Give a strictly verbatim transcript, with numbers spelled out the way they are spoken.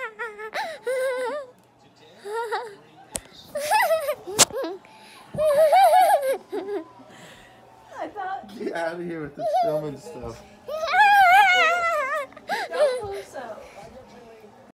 I thought. Get out of here with this filming stuff.